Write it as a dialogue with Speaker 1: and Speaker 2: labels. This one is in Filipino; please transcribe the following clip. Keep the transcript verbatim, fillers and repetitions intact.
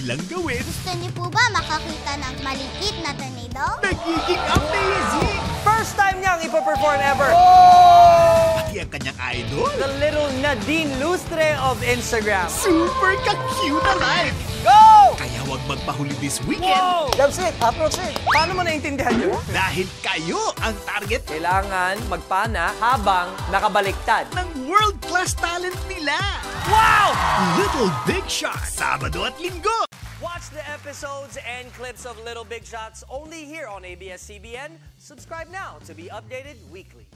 Speaker 1: lang gawin.
Speaker 2: Gusto niyo po ba makakita ng maliit na tornado?
Speaker 1: Nagiging amazing!
Speaker 3: First time niyang ipaperform ever.
Speaker 1: Pati ang kanyang idol.
Speaker 3: The little Nadine Lustre of Instagram.
Speaker 1: Super ka-cute alive!
Speaker 3: Go!
Speaker 1: Kaya huwag magpahuli this weekend.
Speaker 3: Wow!
Speaker 4: That's it, approach it.
Speaker 3: Paano mo naintindihan yun?
Speaker 1: Dahil kayo ang target
Speaker 3: Kailangan magpana habang nakabaliktad.
Speaker 1: ng world-class talent nila.
Speaker 3: Wow!
Speaker 1: Little Big Shots, Sabado at Linggo.
Speaker 3: Watch the episodes and clips of Little Big Shots only here on A B S C B N. Subscribe now to be updated weekly.